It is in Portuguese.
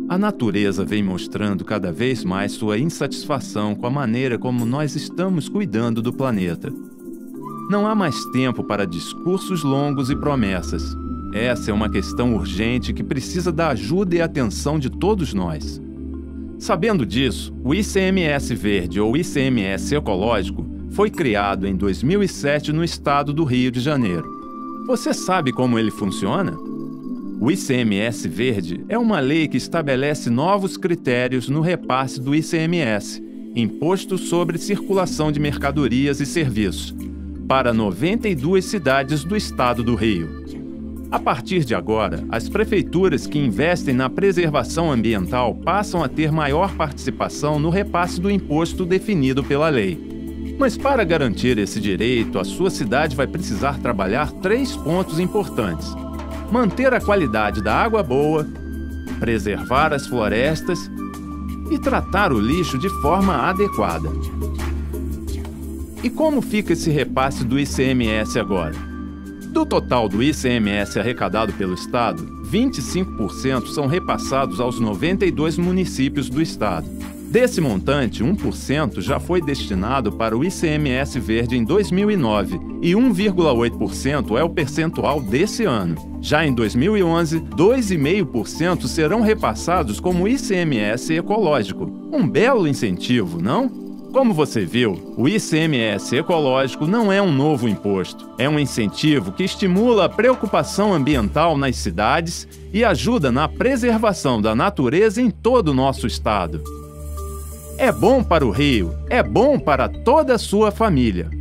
A natureza vem mostrando cada vez mais sua insatisfação com a maneira como nós estamos cuidando do planeta. Não há mais tempo para discursos longos e promessas. Essa é uma questão urgente que precisa da ajuda e atenção de todos nós. Sabendo disso, o ICMS Verde ou ICMS Ecológico foi criado em 2007 no estado do Rio de Janeiro. Você sabe como ele funciona? O ICMS Verde é uma lei que estabelece novos critérios no repasse do ICMS, Imposto sobre Circulação de Mercadorias e Serviços, para 92 cidades do estado do Rio. A partir de agora, as prefeituras que investem na preservação ambiental passam a ter maior participação no repasse do imposto definido pela lei. Mas para garantir esse direito, a sua cidade vai precisar trabalhar 3 pontos importantes: manter a qualidade da água boa, preservar as florestas e tratar o lixo de forma adequada. E como fica esse repasse do ICMS agora? Do total do ICMS arrecadado pelo Estado, 25% são repassados aos 92 municípios do Estado. Desse montante, 1% já foi destinado para o ICMS Verde em 2009 e 1,8% é o percentual desse ano. Já em 2011, 2,5% serão repassados como ICMS Ecológico. Um belo incentivo, não? Como você viu, o ICMS Ecológico não é um novo imposto. É um incentivo que estimula a preocupação ambiental nas cidades e ajuda na preservação da natureza em todo o nosso estado. É bom para o Rio, é bom para toda a sua família.